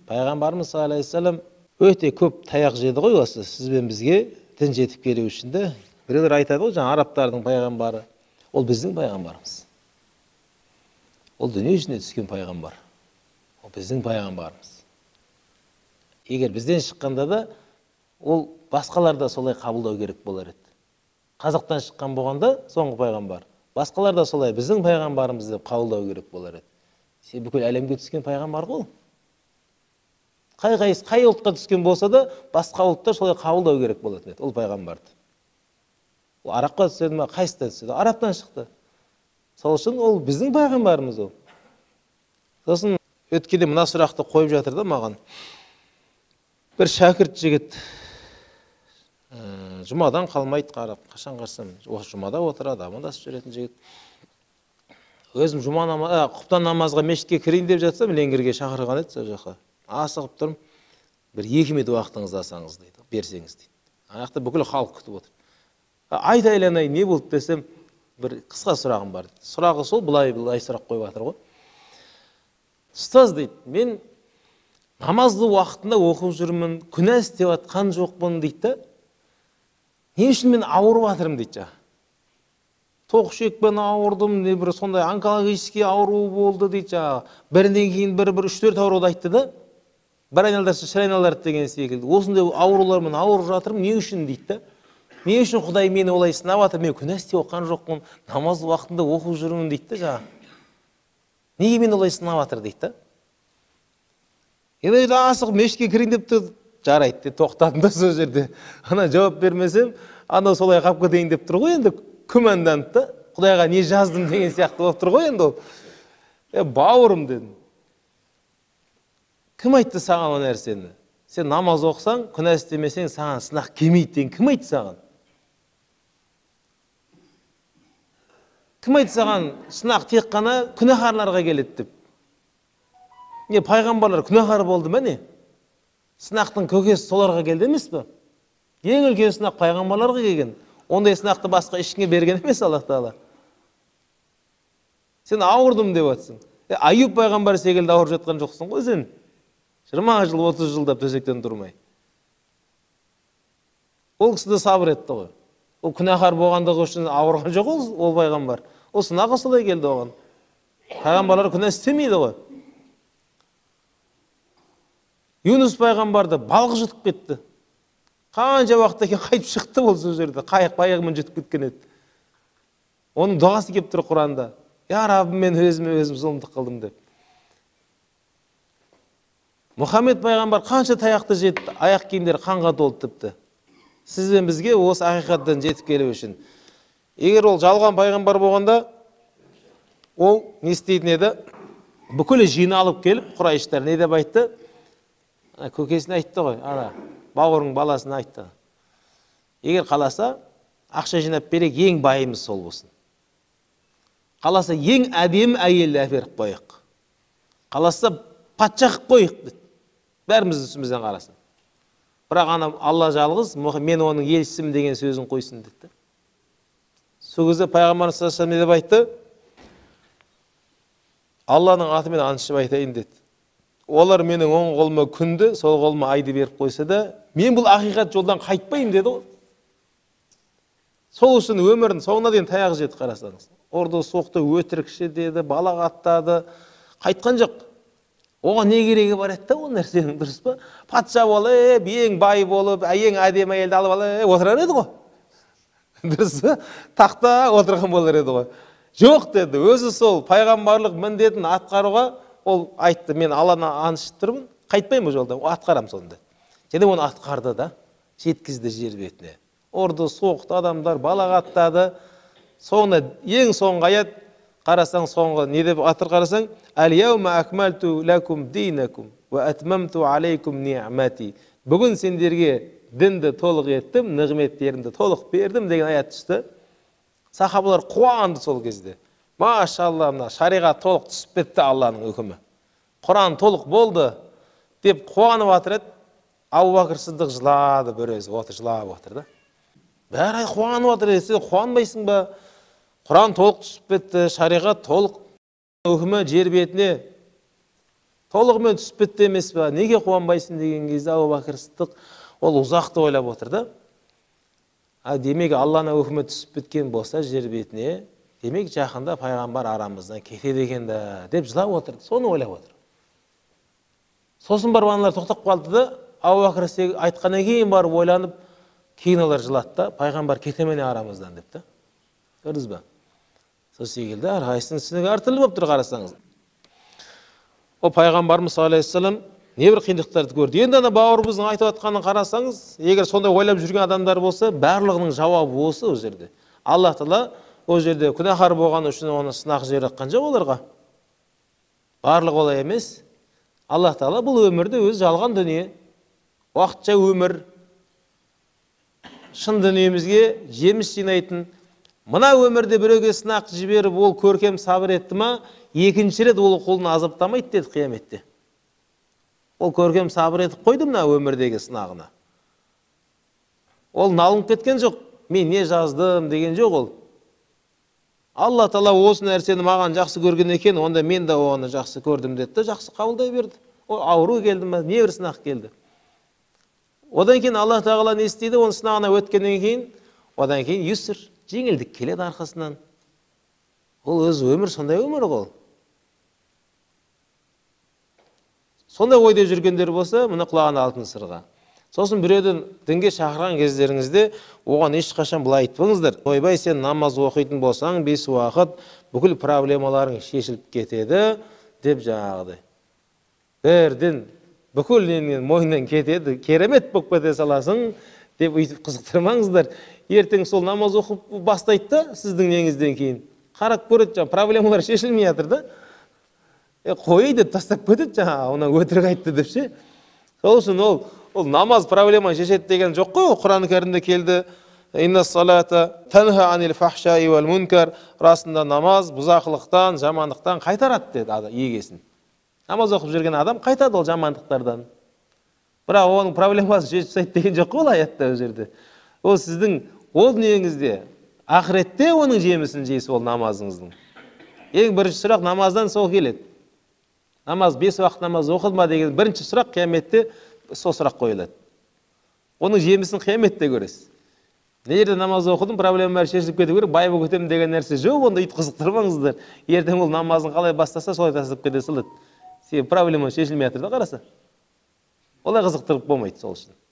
Пайғамбарымыз саллаллаху алейхи вассалам өте көп таяқ жеді ғой осы сізбен бізге дін жетіп келу үшін де. Біреулер айтады ғой, жаңа арабтардың пайғамбары. Ол біздің пайғамбарымыз. Ол дүние жүзіне түскен пайғамбар. Ол біздің пайғамбарымыз. Егер бізден шыққанда да ол басқалар да солай қабылдау керек болар еді. Қазақтан шыққан болғанда соңғы пайғамбар. Басқалар да солай біздің пайғамбарымыз деп қабылдау керек болар еді. Сен бүкіл әлемге түскен пайғамбар ғой. Қай ұлтқа түскен болса да басқа ұлттар солай қабылдау керек болатын еді ол пайғамбарды. Ол арабқа түседі ме, қайсыдан түседі? Арабтан шықты. Сол үшін ол біздің пайғамбарымыз ол. Сосын өткенде мына сұрақты қойып жатыр да маған. Бір шәкірт жігіт жұмадан қалмайды, қарап, қашан қарсам, осы жұмада отырады, амандасып жүретін жігіт. Өзім құптан намазға мешітке кірейін деп жатсам, леңгерге шақырған еді сол жаққа. Асығып тұрмын, бір 2 минут уақытыңызды алсаңыз дейді, берсеңіз дейді. Аяқта бүкіл халық күтіп отыр. Айтайланай не болды десем, бір қысқа сұрағым бар дейді. Сұрағы сол, былай сұрақ қойып жатыр ғой. Ұстаз дейді, мен намазды уақытында оқып жүрмін, күнә істеп жатқан жоқпын дейді. Не үшін мен ауырып жатырмын дейді. Тоқшекпен ауырдым, не бір сондай онкологический ауру болды дейді. Бірінен кейін бір 3-4 ауруды айтты да. Бір айналдарсы шыр айналдарды деген секілді. Осындай аурулармен ауырып жатырмын, не үшін дейді. Не үшін Құдай мені олай сынап жатыр, мен күнә істеп жатқан жоқпын, намаз уақытында оқып жүрмін дейді. Неге мені олай сынап жатыр дейді. Енді асығып мешітке кірейін деп тұр, жарайды, тоқтадым да сол жерде. Ана жауап бермесем, ана солай қалып кетейін деп тұр ғой, енді күмәнданып та, Құдайға не жаздым деген сияқты болып тұр ғой енді ол. Бауырым дедім. Кім айтты саған о нәрсені? Сен намаз оқысаң, күнә істемесең, саған сынақ келмейді деген кім айтты саған? Кім айтты саған сынақ тек қана күнәһарларға келеді деп? Не пайғамбарлар күнәһар болды ма не? Сынақтың көкесі соларға келді емес пе? Ең үлкен сынақ пайғамбарларға келген. Ондай сынақты басқа ешкімге берген емес Аллах Тағала. Сен ауырдым деп жатсың. Аюб пайғамбар секілді ауырып жатқан жоқсың ғой сен. 20 жыл, 30 жылдап төсектен тұрмай. Ол кісі де сабыр етті ғой. Ол күнәһар болғандығы үшін ауырған жоқ ол пайғамбар. Ол сынағы солай келді оған. Пайғамбарлар күнә істемейді ғой. Юнус пайғамбарды балық жұтып кетті. Қанша уақыттан кейін қайтып шықты ол сол жерде. Қайығымен жұтып кеткен еді. Оның дұғасы келіп тұр Құранда. Я Раббым, мен өзім зұлымдық қылдым деп. Мұхаммед пайғамбар қанша таяқты жетті, аяқ киімдері қанға толды тіпті. Сіз бен бізге осы ақиқаттан жетіп келу үшін. Егер ол жалған пайғамбар болғанда, ол не істейтін еді? Бүкілі жиналып келіп, Құрайыштар не деп айтты? Көкесіне айтты ғой, бауырың баласына айтты. Егер қаласа, ақша жинап берек, ең байымыз сол болсын. Қаласа, ең әдемі әйелді әперіп қойық. Қаласа, патша қып қойық деді. Бәріміздің үстімізден қарасын. Бірақ Алла жалғыз, мен оның елшісімін деген сөзін қойсын деді. Сол кезде пайғамбарымыз саллаллаху алейхи вассалам не деп айтты? Алланың атымен ант ішіп айтайын деді. Олар менің оң қолыма күнді, сол қолыма айды беріп қойса да, мен бұл ақиқат жолдан қайтпаймын деді ғой. Сол үшін өмірін соңына дейін таяқ жеді, қарасаңыз. Орда соқты, өтірікші деді, балағаттады, қайтқан жоқ. Оған не керегі бар еді, ол нәрсенің, дұрыс па? Патша болып, ең бай болып, ең әдемі әйелді алып алып, отырар еді ғой. Дұрыс па? Тақта отырған болар еді ғой. Жоқ деді, өзі сол пайғамбарлық міндетін атқаруға ол айтты, мен Алланы аншып тұрмын, қайтпаймын жолда, атқарам сонда. Және оны атқарды да, жеткізді жер бетіне. Орда соқты адамдар, балағаттады. Соңына ең соңғы аят, қарасаң соңғы не деп атыр қарасаң, «Әл-яума акмалту лакум динакум ва атмамту алейкум ни'мати». Бүгін сендерге дінді толық еттім, нығметтерімді толық бердім деген аят түсті. Сахабалар қуанды сол кезде. Машалла, шариғат толық түсіп кетті Алланың үкімі. Құран толық болды деп қуанып жатыр еді. Абу Бәкір Сыдық жылады, бір өзі жылап отыр да. Бәрі қуанып жатыр, сен қуанбайсың ба? Құран толық түсіп кетті, шариғат толық үкімі жер бетіне толығымен түсіп бітті емес па, неге қуанбайсың деген кезде Абу Бәкір Сыдық ол ұзақты ойлап отыр да. Демек Алланың өкіметі түсіп біткен болса жер бетіне, демек жақында пайғамбар арамыздан кетеді екен да деп жылап отырды. Соны ойлап отыр. Сосын барып аналар тоқтап қалды да, Абу Бәкір Сыдық айтқаннан кейін барып ойланып, кейін олар жылады да, пайғамбар кете ме арамыздан деп та. Көрдіңіз ба? Сол секілді әрқайсының түсінігі әртүрлі болып тұр, қарасаңыз. О пайғамбарымыз алейхиссалам небір қиындықтарды көрді. Енді ана бауырымыздың айтып жатқанын қарасаңыз, егер сондай ойлап жүрген адамдар болса, барлығының жауабы осы ол жерде. Аллах Тағала ол жерде күнәһар болғаны үшін оны сынақ жаратқан жоқ оларға. Барлығы олай емес. Аллах Тағала бұл өмірді өзі жалған дүние, уақытша өмір, шын дүниемізге жеміс жинайтын. Мына өмірде біреуге сынақ жіберіп, ол көркем сабыр етті ма, екінші рет ол қолын азаптамайды деді қияметте. Ол көркем сабыр етіп қойды мына өмірдегі сынағына. Ол налынып кеткен жоқ. Мен не жаздым деген жоқ ол. Алла Тағала осы нәрсені маған жақсы көрген екен, онда мен де оны жақсы көрдім деді, жақсы қабылдай берді. Ол ауру келді ме, не бір сынақ келді. Одан кейін Алла Тағала не істейді, оның сынағына өткеннен кейін, одан кейін юср, жеңілдік келеді арқасынан. Ол өз өмір, сондай өмір ол. Сондай ойда жүргендер болса, мұны құлағына алтын сырға. Сосын біреудің дінге шақырған кездеріңізде оған ешқашан былай айтпаңыздар. Ойбай, сен намаз оқитын болсаң, 5 уақыт бүкіл проблемаларың шешіліп кетеді деп жаңағыдай. Бірден бүкіл ненің мойнынан кетеді, керемет болып кете саласың деп өйтіп қызықтырмаңыздар. Ертең сол намаз оқып бастайды да сіздің неңізден кейін. Қарап көреді, проблемалар шешілмей жатыр да. Қой деп тастап кетеді, онан өтірік айтты деп ше. Сол үшін ол намаз проблеманы шешеді деген жоқ қой. Құран кәрімде келді. Инна салата танха анил фахшаи вал мункар. Расында намаз бұзақылықтан, жамандықтан қайтарады деді егесін. Намаз оқып жүрген адам қайтады ол жамандықтардан. Бірақ оның проблемасын шешіп тастайды деген жоқ қой аятта ол жерде. Ол сіздің ол дүниеңізде, ақыретте оның жемісін жейсіз ол намазыңыздың. Ең бірінші сұрақ намаздан сол келеді. Намаз 5 уақыт намаз оқыды ма деген бірінші сұрақ қияметте сол сұрақ қойылады. Оның жемісін қияметте көресіз. Не жерде намаз оқыдым, проблема бәрі шешіліп кету керек, бай болып кетемін деген нәрсе жоқ, онда үйтіп қызықтырмаңыздар. Ертең ол намазын қалай бастаса, солай тастап кете салады. Себебі проблема шешілмей жатыр да, қараса. Олай қызықтырып болмайды сол үшін.